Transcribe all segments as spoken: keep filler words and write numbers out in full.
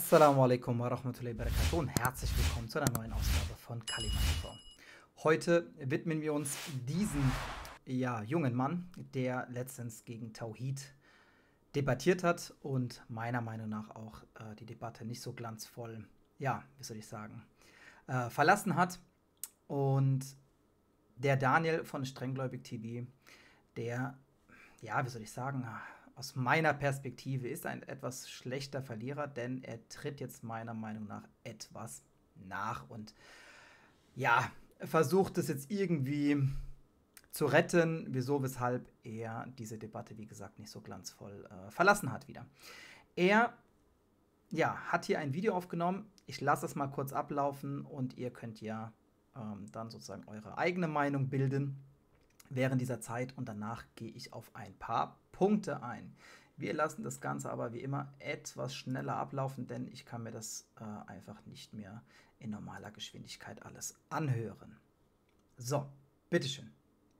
Assalamu alaikum wa rahmatullahi wa barakatuh und herzlich willkommen zu einer neuen Ausgabe von Kalima T V. Heute widmen wir uns diesem ja, jungen Mann, der letztens gegen Tauhid debattiert hat und meiner Meinung nach auch äh, die Debatte nicht so glanzvoll, ja, wie soll ich sagen, äh, verlassen hat. Und der Daniel von Strenggläubig T V, der, ja, wie soll ich sagen, aus meiner Perspektive ist ein etwas schlechter Verlierer, denn er tritt jetzt meiner Meinung nach etwas nach und ja, versucht es jetzt irgendwie zu retten, wieso, weshalb er diese Debatte, wie gesagt, nicht so glanzvoll äh, verlassen hat wieder. Er ja, hat hier ein Video aufgenommen, ich lasse es mal kurz ablaufen und ihr könnt ja ähm, dann sozusagen eure eigene Meinung bilden während dieser Zeit und danach gehe ich auf ein paar Punkte ein. Wir lassen das Ganze aber wie immer etwas schneller ablaufen, denn ich kann mir das äh, einfach nicht mehr in normaler Geschwindigkeit alles anhören. So, bitteschön.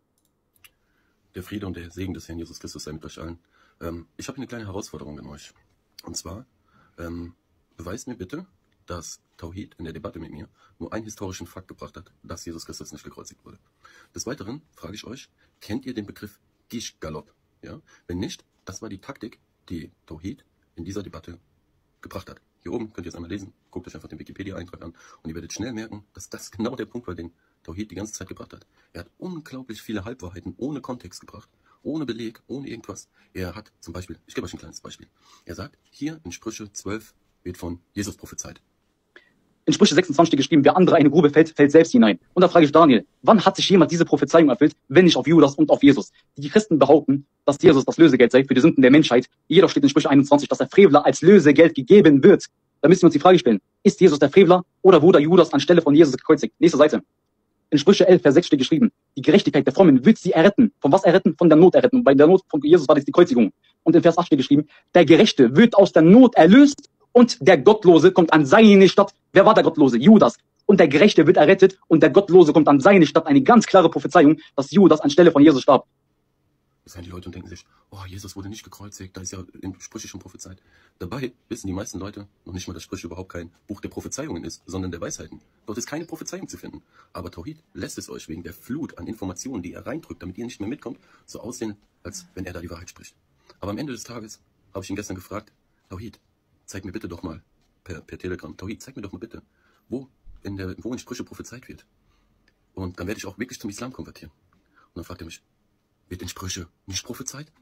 Der Friede und der Segen des Herrn Jesus Christus sei mit euch allen. Ähm, ich habe eine kleine Herausforderung an euch. Und zwar, ähm, beweist mir bitte, dass Tauhid in der Debatte mit mir nur einen historischen Fakt gebracht hat, dass Jesus Christus nicht gekreuzigt wurde. Des Weiteren frage ich euch, kennt ihr den Begriff Gish Galopp? Ja? Wenn nicht, das war die Taktik, die Tauhid in dieser Debatte gebracht hat. Hier oben könnt ihr es einmal lesen, guckt euch einfach den Wikipedia-Eintrag an und ihr werdet schnell merken, dass das genau der Punkt war, den Tauhid die ganze Zeit gebracht hat. Er hat unglaublich viele Halbwahrheiten ohne Kontext gebracht, ohne Beleg, ohne irgendwas. Er hat zum Beispiel, ich gebe euch ein kleines Beispiel, er sagt, hier in Sprüche zwölf wird von Jesus prophezeit. In Sprüche sechsundzwanzig steht geschrieben, wer andere eine Grube fällt, fällt selbst hinein. Und da frage ich Daniel, wann hat sich jemand diese Prophezeiung erfüllt, wenn nicht auf Judas und auf Jesus? Die Christen behaupten, dass Jesus das Lösegeld sei für die Sünden der Menschheit. Jeder steht in Sprüche einundzwanzig, dass der Frevler als Lösegeld gegeben wird. Da müssen wir uns die Frage stellen, ist Jesus der Frevler oder wurde Judas anstelle von Jesus gekreuzigt? Nächste Seite. In Sprüche elf, Vers sechs steht geschrieben, die Gerechtigkeit der Frommen wird sie erretten. Von was erretten? Von der Not erretten. Und bei der Not von Jesus war das die Kreuzigung. Und in Vers acht steht geschrieben, der Gerechte wird aus der Not erlöst und der Gottlose kommt an seine Stadt. Wer war der Gottlose? Judas. Und der Gerechte wird errettet und der Gottlose kommt an seine Stadt. Eine ganz klare Prophezeiung, dass Judas anstelle von Jesus starb. Das sind die Leute und denken sich, oh, Jesus wurde nicht gekreuzigt, da ist ja in Sprüche schon prophezeit. Dabei wissen die meisten Leute noch nicht mal, dass Sprüche überhaupt kein Buch der Prophezeiungen ist, sondern der Weisheiten. Dort ist keine Prophezeiung zu finden. Aber Tauhid lässt es euch wegen der Flut an Informationen, die er reindrückt, damit ihr nicht mehr mitkommt, so aussehen, als wenn er da die Wahrheit spricht. Aber am Ende des Tages habe ich ihn gestern gefragt, Tauhid, zeig mir bitte doch mal per, per Telegram, Tauhid, zeig mir doch mal bitte, wo in, der, wo in Sprüche prophezeit wird. Und dann werde ich auch wirklich zum Islam konvertieren. Und dann fragt er mich, wird in Sprüche nicht prophezeit?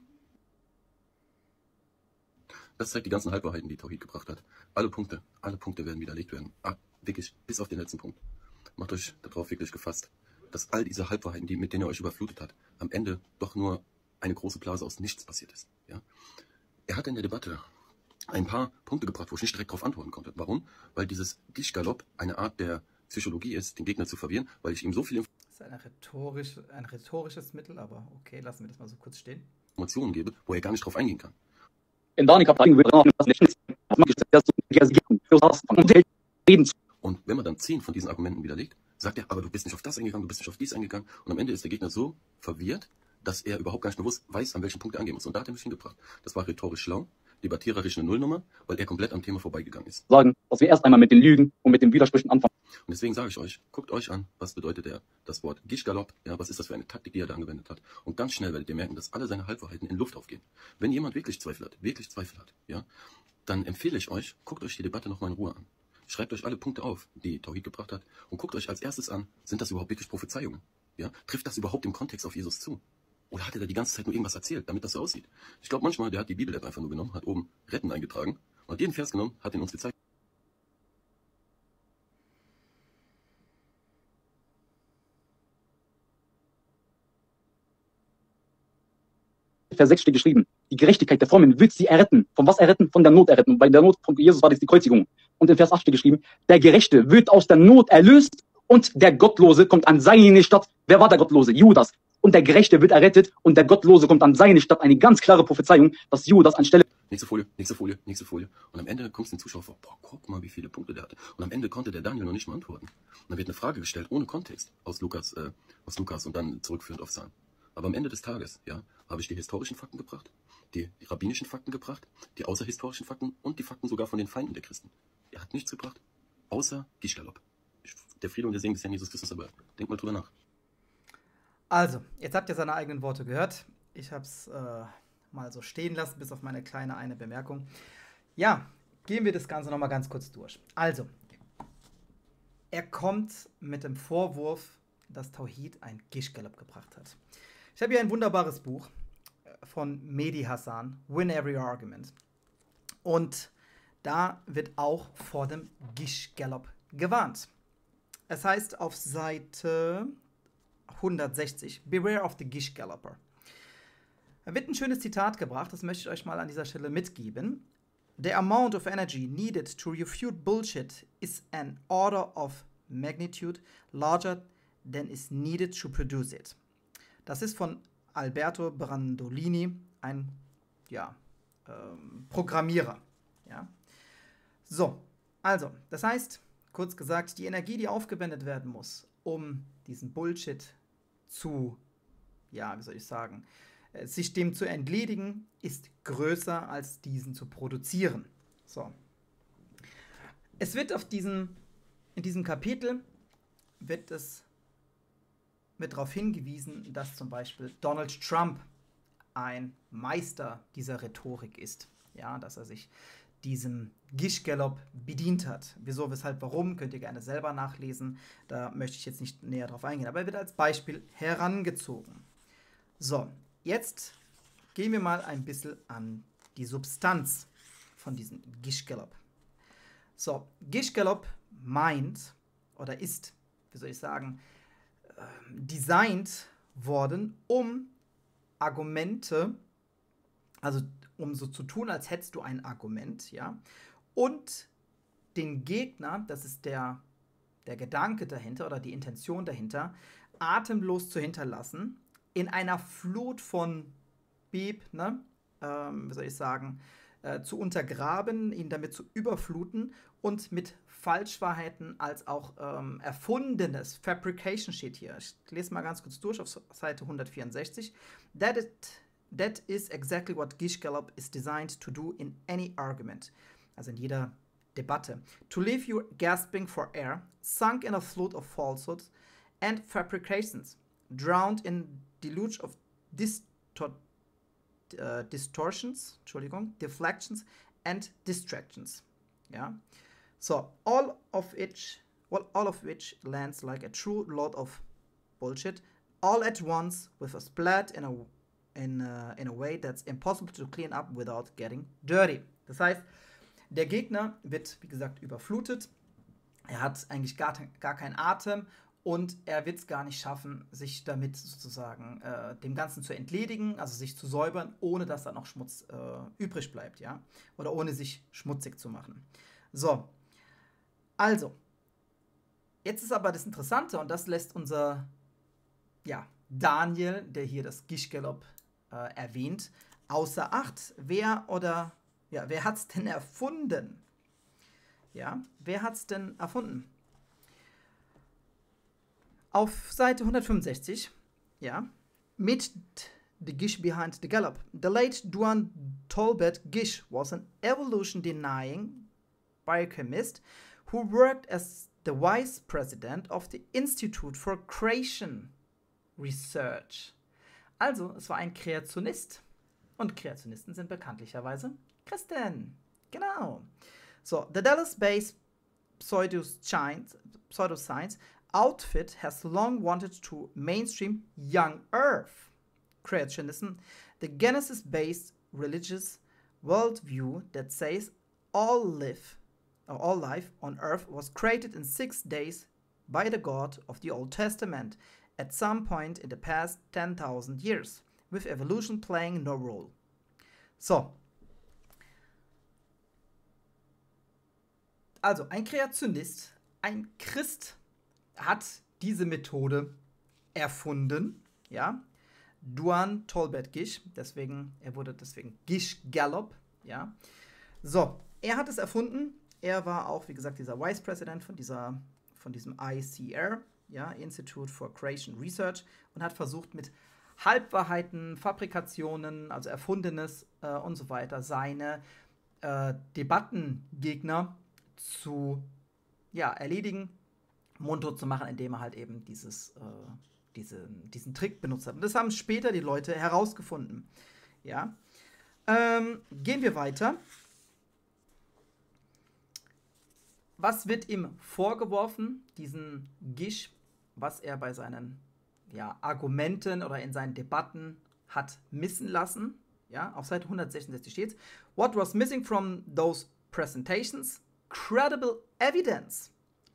Das zeigt die ganzen Halbwahrheiten, die Tauhid gebracht hat. Alle Punkte, alle Punkte werden widerlegt werden. Ah, wirklich, bis auf den letzten Punkt. Macht euch darauf wirklich gefasst, dass all diese Halbwahrheiten, die, mit denen er euch überflutet hat, am Ende doch nur eine große Blase aus nichts passiert ist. Ja? Er hat in der Debatte ein paar Punkte gebracht, wo ich nicht direkt darauf antworten konnte. Warum? Weil dieses Gish-Galopp eine Art der Psychologie ist, den Gegner zu verwirren, weil ich ihm so viele Das ist eine rhetorisch, ein rhetorisches Mittel, aber okay, lassen wir das mal so kurz stehen. Informationen gebe, wo er gar nicht drauf eingehen kann. In Daniel Kapitel wird reden. Und wenn man dann zehn von diesen Argumenten widerlegt, sagt er, aber du bist nicht auf das eingegangen, du bist nicht auf dies eingegangen. Und am Ende ist der Gegner so verwirrt, dass er überhaupt gar nicht bewusst weiß, an welchen Punkt er angehen muss. Und da hat er mich hingebracht. Das war rhetorisch schlau, debattiererisch eine Nullnummer, weil er komplett am Thema vorbeigegangen ist. Sagen, dass wir erst einmal mit den Lügen und mit den Widersprüchen anfangen. Und deswegen sage ich euch, guckt euch an, was bedeutet der, das Wort Gish-Galopp, ja, was ist das für eine Taktik, die er da angewendet hat. Und ganz schnell werdet ihr merken, dass alle seine Halbwahrheiten in Luft aufgehen. Wenn jemand wirklich Zweifel hat, wirklich Zweifel hat, ja, dann empfehle ich euch, guckt euch die Debatte nochmal in Ruhe an. Schreibt euch alle Punkte auf, die Tauhid gebracht hat und guckt euch als erstes an, sind das überhaupt wirklich Prophezeiungen? Ja? Trifft das überhaupt im Kontext auf Jesus zu? Oder hat er da die ganze Zeit nur irgendwas erzählt, damit das so aussieht? Ich glaube manchmal, der hat die Bibel-App einfach nur genommen, hat oben Retten eingetragen und hat jeden Vers genommen, hat ihn uns gezeigt. Vers sechs steht geschrieben, die Gerechtigkeit der Frommen wird sie erretten. Von was erretten? Von der Not erretten. Und bei der Not von Jesus war das die Kreuzigung. Und in Vers acht steht geschrieben, der Gerechte wird aus der Not erlöst und der Gottlose kommt an seine Stadt. Wer war der Gottlose? Judas. Und der Gerechte wird errettet und der Gottlose kommt an seine Stadt. Eine ganz klare Prophezeiung, dass Judas anstelle... Nächste Folie, nächste Folie, nächste Folie. Und am Ende kommt es den Zuschauer vor, boah, guck mal, wie viele Punkte der hatte. Und am Ende konnte der Daniel noch nicht mal antworten. Und dann wird eine Frage gestellt, ohne Kontext, aus Lukas, äh, aus Lukas und dann zurückführend auf Psalm. Aber am Ende des Tages, ja, habe ich die historischen Fakten gebracht, die, die rabbinischen Fakten gebracht, die außerhistorischen Fakten und die Fakten sogar von den Feinden der Christen. Er hat nichts gebracht, außer Gischgalopp. Der Friede und der Segen des Herrn Jesus Christus, aber denk mal drüber nach. Also, jetzt habt ihr seine eigenen Worte gehört. Ich habe es äh, mal so stehen lassen, bis auf meine kleine eine Bemerkung. Ja, gehen wir das Ganze nochmal ganz kurz durch. Also, er kommt mit dem Vorwurf, dass Tauhid ein Gischgalopp gebracht hat. Ich habe hier ein wunderbares Buch von Mehdi Hassan, Win Every Argument. Und da wird auch vor dem Gischgalopp gewarnt. Es heißt auf Seite hundertsechzig, Beware of the Gischgalloper. Da wird ein schönes Zitat gebracht, das möchte ich euch mal an dieser Stelle mitgeben. The amount of energy needed to refute bullshit is an order of magnitude larger than is needed to produce it. Das ist von Alberto Brandolini, ein ja, ähm, Programmierer. Ja. So, also, das heißt, kurz gesagt, die Energie, die aufgewendet werden muss, um diesen Bullshit zu, ja, wie soll ich sagen, äh, sich dem zu entledigen, ist größer als diesen zu produzieren. So. Es wird auf diesen, in diesem Kapitel wird es wird darauf hingewiesen, dass zum Beispiel Donald Trump ein Meister dieser Rhetorik ist. Ja, dass er sich diesem Gischgalopp bedient hat. Wieso, weshalb, warum, könnt ihr gerne selber nachlesen. Da möchte ich jetzt nicht näher drauf eingehen, aber er wird als Beispiel herangezogen. So, jetzt gehen wir mal ein bisschen an die Substanz von diesem Gischgalopp. So, Gischgalopp meint oder ist, wie soll ich sagen, designt worden, um Argumente, also um so zu tun, als hättest du ein Argument, ja, und den Gegner, das ist der, der Gedanke dahinter oder die Intention dahinter, atemlos zu hinterlassen, in einer Flut von Beep, ne, ähm, wie soll ich sagen, äh, zu untergraben, ihn damit zu überfluten und mit Falschwahrheiten als auch ähm, erfundenes, Fabrication steht hier. Ich lese mal ganz kurz durch auf Seite hundertvierundsechzig. That, it, that is exactly what Gischgalopp is designed to do in any argument. Also in jeder Debatte. To leave you gasping for air, sunk in a flood of falsehoods and fabrications, drowned in deluge of distor uh, distortions, Entschuldigung, deflections and distractions. Ja. So, all of which, well, all of which lands like a true load of bullshit, all at once with a splat in a, in a, in a way that's impossible to clean up without getting dirty. Das heißt, der Gegner wird, wie gesagt, überflutet. Er hat eigentlich gar, gar keinen Atem und er wird es gar nicht schaffen, sich damit sozusagen äh, dem Ganzen zu entledigen, also sich zu säubern, ohne dass da noch Schmutz äh, übrig bleibt, ja, oder ohne sich schmutzig zu machen. So. Also, jetzt ist aber das Interessante, und das lässt unser ja, Daniel, der hier das Gischgalopp äh, erwähnt, außer Acht. Wer oder, ja, wer hat's denn erfunden? Ja, wer hat's denn erfunden? Auf Seite hundertfünfundsechzig, ja, mit the Gish behind the Gallop. The late Duan Tolbert Gish was an evolution-denying biochemist who worked as the vice president of the Institute for Creation Research. Also, es war ein Kreationist. Und Kreationisten sind bekanntlicherweise Christen. Genau. So, the Dallas-based pseudoscience, pseudoscience outfit has long wanted to mainstream young Earth creationism, the Genesis-based religious worldview that says all live all life on earth was created in six days by the God of the Old Testament at some point in the past ten thousand years, with evolution playing no role. So. Also, ein Kreationist, ein Christ hat diese Methode erfunden, ja. Duan Tolbert Gish, deswegen, er wurde deswegen Gischgalopp, ja. So, er hat es erfunden. Er war auch, wie gesagt, dieser Vice President von, dieser, von diesem I C R, ja, Institute for Creation Research, und hat versucht, mit Halbwahrheiten, Fabrikationen, also Erfundenes äh, und so weiter, seine äh, Debattengegner zu ja, erledigen, mundtot zu machen, indem er halt eben dieses, äh, diese, diesen Trick benutzt hat. Und das haben später die Leute herausgefunden. Ja. Ähm, gehen wir weiter. Was wird ihm vorgeworfen, diesen Gish, was er bei seinen ja, Argumenten oder in seinen Debatten hat missen lassen? Ja, auf Seite hundertsechsundsechzig steht: What was missing from those presentations? Credible evidence,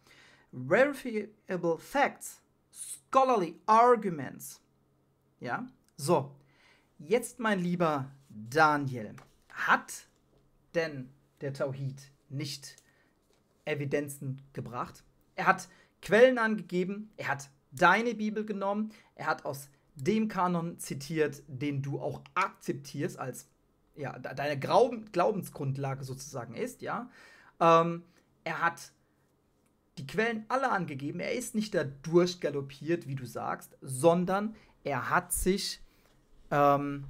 verifiable facts, scholarly arguments. Ja, so, jetzt mein lieber Daniel, hat denn der Tauhid nicht Evidenzen gebracht? Er hat Quellen angegeben, er hat deine Bibel genommen, er hat aus dem Kanon zitiert, den du auch akzeptierst als ja, deine Glaubensgrundlage sozusagen ist, ja. Ähm, er hat die Quellen alle angegeben, er ist nicht da durchgaloppiert, wie du sagst, sondern er hat sich ähm,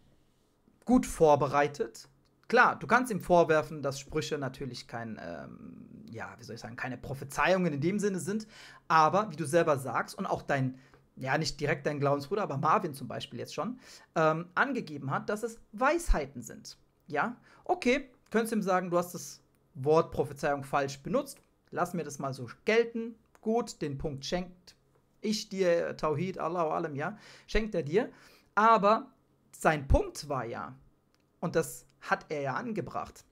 gut vorbereitet. Klar, du kannst ihm vorwerfen, dass Sprüche natürlich kein, ähm, ja, wie soll ich sagen, keine Prophezeiungen in dem Sinne sind, aber wie du selber sagst und auch dein, ja, nicht direkt dein Glaubensbruder, aber Marvin zum Beispiel jetzt schon, ähm, angegeben hat, dass es Weisheiten sind. Ja, okay, könntest du ihm sagen, du hast das Wort Prophezeiung falsch benutzt, lass mir das mal so gelten, gut, den Punkt schenkt ich dir, Tauhid, Allahu Alam, ja, schenkt er dir, aber sein Punkt war ja, und das hat er ja angebracht,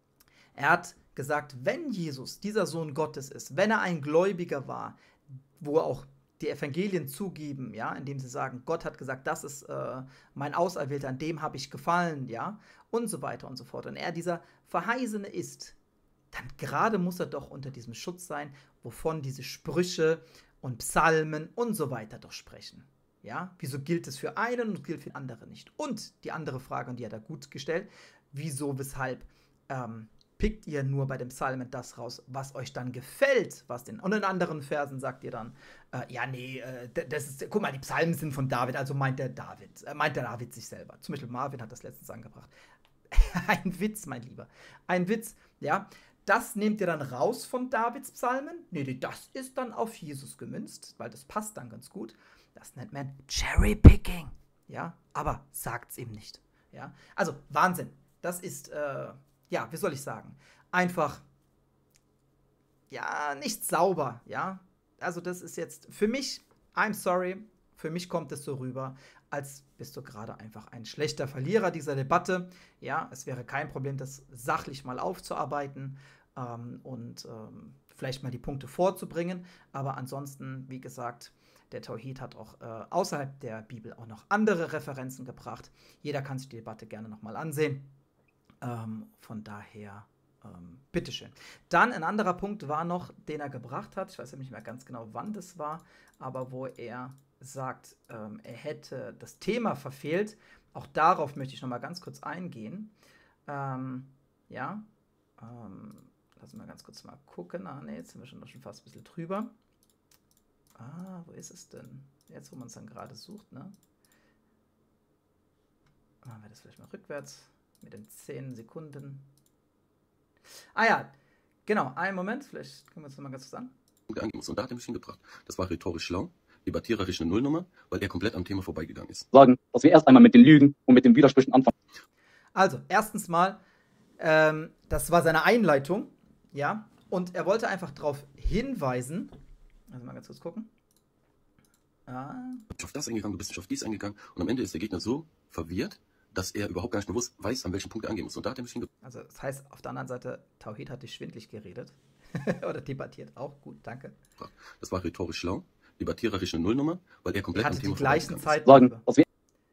er hat gesagt, wenn Jesus dieser Sohn Gottes ist, wenn er ein Gläubiger war, wo auch die Evangelien zugeben, ja, indem sie sagen, Gott hat gesagt, das ist äh, mein Auserwählter, an dem habe ich gefallen, ja, und so weiter und so fort. Und er dieser Verheißene ist, dann gerade muss er doch unter diesem Schutz sein, wovon diese Sprüche und Psalmen und so weiter doch sprechen. Ja, wieso gilt es für einen und gilt für den anderen nicht? Und die andere Frage, und die hat er gut gestellt, wieso, weshalb ähm, pickt ihr nur bei dem Psalmen das raus, was euch dann gefällt, was den, und in anderen Versen sagt ihr dann, äh, ja, nee, äh, das ist, guck mal, die Psalmen sind von David, also meint der David, äh, meint der David sich selber. Zum Beispiel Marvin hat das letztens angebracht. Ein Witz, mein Lieber. Ein Witz, ja. Das nehmt ihr dann raus von Davids Psalmen? Nee, nee, das ist dann auf Jesus gemünzt, weil das passt dann ganz gut. Das nennt man Cherry-Picking, ja, aber sagt's ihm nicht, ja. Also, Wahnsinn. Das ist, äh, ja, wie soll ich sagen, einfach, ja, nicht sauber, ja. Also, das ist jetzt, für mich, I'm sorry, für mich kommt es so rüber, als bist du gerade einfach ein schlechter Verlierer dieser Debatte. Ja, es wäre kein Problem, das sachlich mal aufzuarbeiten ähm, und ähm, vielleicht mal die Punkte vorzubringen. Aber ansonsten, wie gesagt, der Tauhid hat auch äh, außerhalb der Bibel auch noch andere Referenzen gebracht. Jeder kann sich die Debatte gerne nochmal ansehen. Ähm, von daher, ähm, bitteschön. Dann ein anderer Punkt war noch, den er gebracht hat. Ich weiß ja nicht mehr ganz genau, wann das war, aber wo er sagt, ähm, er hätte das Thema verfehlt. Auch darauf möchte ich noch mal ganz kurz eingehen. Ähm, ja, ähm, lassen wir ganz kurz mal gucken. Ah, ne, jetzt sind wir schon, schon fast ein bisschen drüber. Ah, wo ist es denn? Jetzt, wo man es dann gerade sucht, ne? Machen wir das vielleicht mal rückwärts mit den zehn Sekunden. Ah ja, genau, einen Moment, vielleicht können wir uns noch mal ganz kurz an. Und da hat er mich hingebracht. Das war rhetorisch schlau, debattiererisch eine Nullnummer, weil er komplett am Thema vorbeigegangen ist. Sagen, dass wir erst einmal mit den Lügen und mit den Widersprüchen anfangen. Also, erstens mal, ähm, das war seine Einleitung, ja, und er wollte einfach darauf hinweisen, also mal ganz kurz gucken. Ah. Du bist auf das eingegangen, du bist nicht auf dies eingegangen, und am Ende ist der Gegner so verwirrt, dass er überhaupt gar nicht bewusst weiß, an welchem Punkt er angehen muss. Und da hat er mich hingebracht. Also, das heißt, auf der anderen Seite, Tauhid hat dich schwindlig geredet. Oder debattiert. Auch gut, danke. Das war rhetorisch schlau, debattiererisch eine Nullnummer, weil er komplett er hatte am Thema die gleichen Zeit. Sagen, dass wir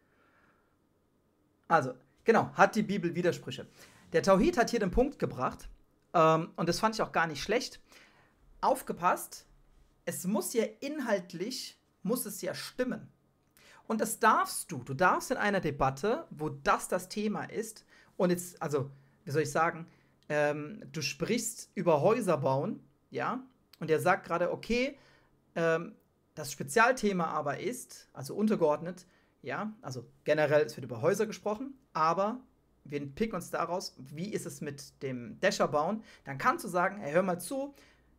Also, genau, hat die Bibel Widersprüche. Der Tauhid hat hier den Punkt gebracht, ähm, und das fand ich auch gar nicht schlecht. Aufgepasst, es muss ja inhaltlich, muss es ja stimmen. Und das darfst du. Du darfst in einer Debatte, wo das das Thema ist, und jetzt, also, wie soll ich sagen, ähm, du sprichst über Häuser bauen, ja, und er sagt gerade, okay, ähm, das Spezialthema aber ist, also untergeordnet, ja, also generell, es wird über Häuser gesprochen, aber wir picken uns daraus, wie ist es mit dem Dächer bauen, dann kannst du sagen, hey, hör mal zu,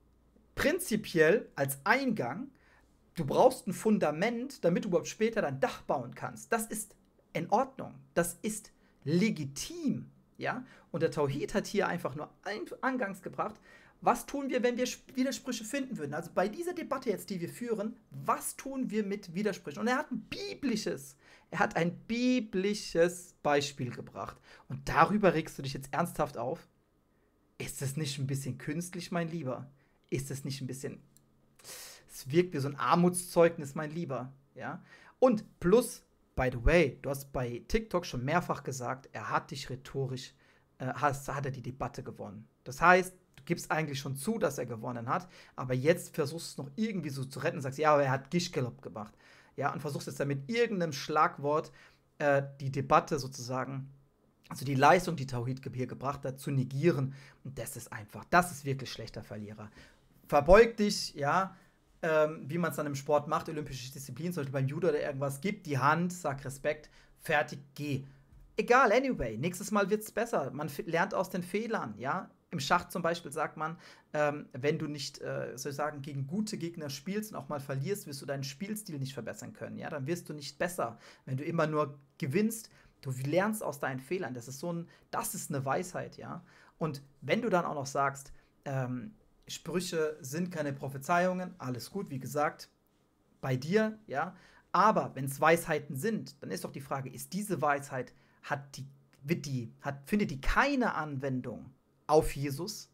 prinzipiell als Eingang, du brauchst ein Fundament, damit du überhaupt später dein Dach bauen kannst. Das ist in Ordnung, das ist legitim, ja. Und der Tauhid hat hier einfach nur eingangs gebracht, was tun wir, wenn wir Widersprüche finden würden? Also bei dieser Debatte jetzt, die wir führen, was tun wir mit Widersprüchen? Und er hat ein biblisches, er hat ein biblisches Beispiel gebracht. Und darüber regst du dich jetzt ernsthaft auf? Ist das nicht ein bisschen künstlich, mein Lieber? Ist das nicht ein bisschen, es wirkt wie so ein Armutszeugnis, mein Lieber, ja? Und plus, by the way, du hast bei TikTok schon mehrfach gesagt, er hat dich rhetorisch, äh, hast, hat er die Debatte gewonnen. Das heißt, du gibst eigentlich schon zu, dass er gewonnen hat, aber jetzt versuchst du es noch irgendwie so zu retten und sagst, ja, aber er hat Gischgelob gemacht. Ja, und versuchst jetzt dann mit irgendeinem Schlagwort äh, die Debatte sozusagen, also die Leistung, die Tauhid hier gebracht hat, zu negieren. Und das ist einfach, das ist wirklich schlechter Verlierer. Verbeug dich, ja, ähm, wie man es dann im Sport macht, olympische Disziplin, zum Beispiel beim Judo oder irgendwas, gib die Hand, sag Respekt, fertig, geh. Egal, anyway, nächstes Mal wird es besser. Man lernt aus den Fehlern, ja. Im Schach zum Beispiel sagt man, ähm, wenn du nicht, äh, soll ich sagen, gegen gute Gegner spielst und auch mal verlierst, wirst du deinen Spielstil nicht verbessern können, ja. Dann wirst du nicht besser, wenn du immer nur gewinnst. Du lernst aus deinen Fehlern. Das ist so ein, das ist eine Weisheit, ja. Und wenn du dann auch noch sagst, ähm, Sprüche sind keine Prophezeiungen, alles gut, wie gesagt, bei dir, ja. Aber wenn es Weisheiten sind, dann ist doch die Frage, ist diese Weisheit, hat die, wird die, hat, findet die keine Anwendung auf Jesus?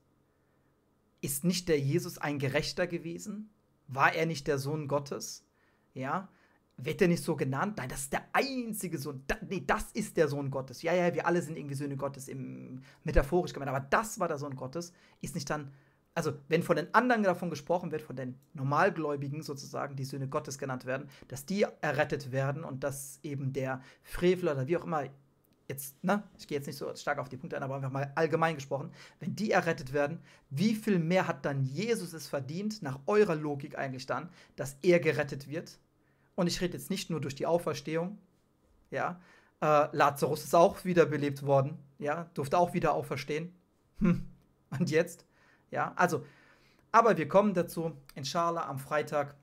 Ist nicht der Jesus ein Gerechter gewesen? War er nicht der Sohn Gottes? Ja. Wird er nicht so genannt? Nein, das ist der einzige Sohn. Da, nee, das ist der Sohn Gottes. Ja, ja, wir alle sind irgendwie Söhne Gottes, im, metaphorisch gemeint. Aber das war der Sohn Gottes. Ist nicht dann, also wenn von den anderen davon gesprochen wird, von den Normalgläubigen sozusagen, die Söhne Gottes genannt werden, dass die errettet werden und dass eben der Frevler oder wie auch immer, jetzt, ne, ich gehe jetzt nicht so stark auf die Punkte ein, aber einfach mal allgemein gesprochen, wenn die errettet werden, wie viel mehr hat dann Jesus es verdient, nach eurer Logik eigentlich dann, dass er gerettet wird? Und ich rede jetzt nicht nur durch die Auferstehung, ja, äh, Lazarus ist auch wiederbelebt worden, ja, durfte auch wieder auferstehen. Hm. Und jetzt? Ja, also, aber wir kommen dazu, inshallah, am Freitag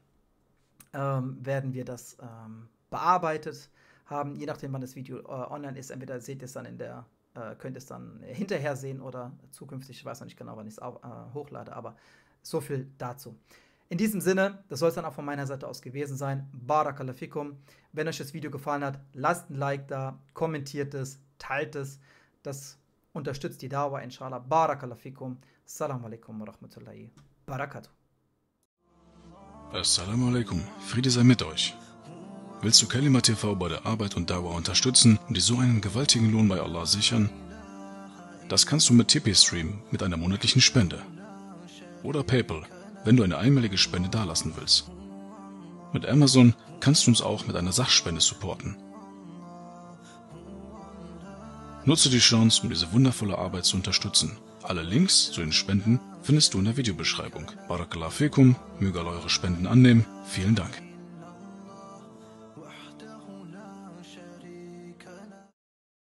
ähm, werden wir das ähm, bearbeitet haben, je nachdem, wann das Video äh, online ist. Entweder seht ihr es dann in der, äh, könnt ihr es dann hinterher sehen oder zukünftig, ich weiß noch nicht genau, wann ich es äh, hochlade, aber so viel dazu. In diesem Sinne, das soll es dann auch von meiner Seite aus gewesen sein. Barakallahu fikum. Wenn euch das Video gefallen hat, lasst ein Like da, kommentiert es, teilt es. Das unterstützt die Dauer, inshallah. Barakallahu fikum. Assalamu alaikum wa rahmatullahi wa barakatuh. Assalamu alaikum. Friede sei mit euch. Willst du Kalima T V bei der Arbeit und Dauer unterstützen und dir so einen gewaltigen Lohn bei Allah sichern? Das kannst du mit Tipeee-Stream mit einer monatlichen Spende. Oder PayPal, wenn du eine einmalige Spende dalassen willst. Mit Amazon kannst du uns auch mit einer Sachspende supporten. Nutze die Chance, um diese wundervolle Arbeit zu unterstützen. Alle Links zu den Spenden findest du in der Videobeschreibung. Barakallahu fikum, möge Allah eure Spenden annehmen. Vielen Dank.